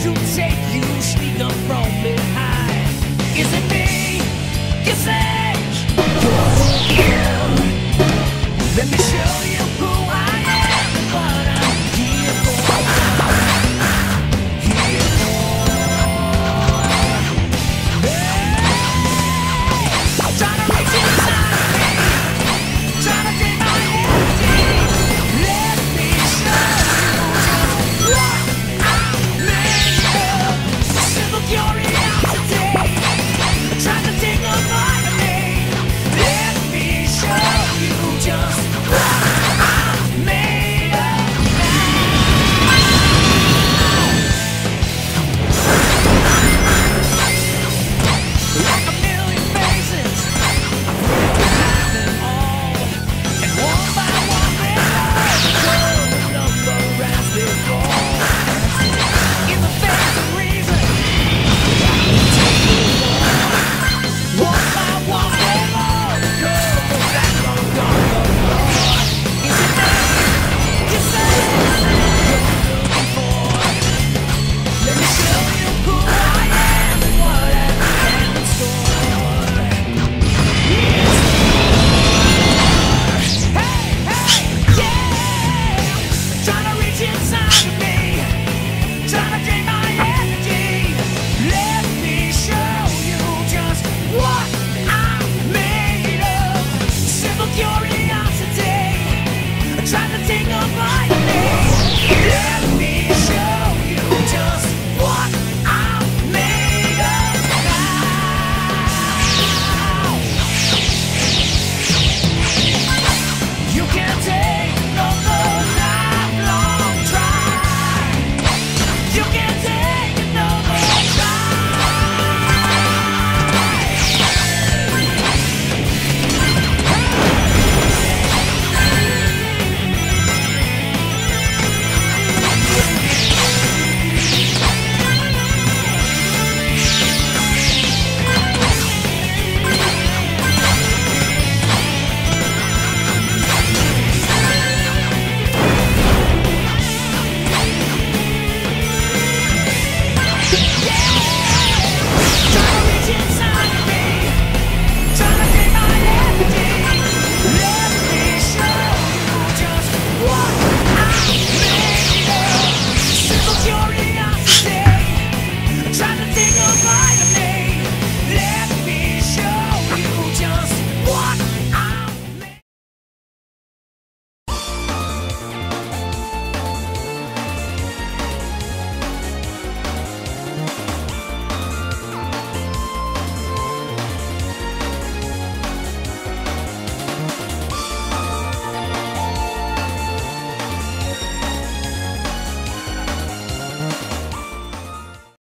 to take you, sneak up from behind. Is it me? You say you're here. Let me show you who I am and what I'm here for. Here for. Hey, I'm trying to reach inside of me, trying to take my energy. Let me show you what I'm made of. Simple curiosity, trying to take a bite of me. Let me show you just what I'm made of. Like a million faces, I recognize them all, and one by one they all go number as they fall. In the face of reason, take the war. One by one they all go back on the floor. Is it me? You say you're looking for. Let me show you who I am and what I have in store. Yes. Hey, hey, yeah. Trying to reach inside of me, trying to drain my energy. Let me show you just what I'm made of. Simple curiosity, trying to take a bite of me. Let me show you just what I'm made of now. You can't take another lifelong try. You can't take another yeah.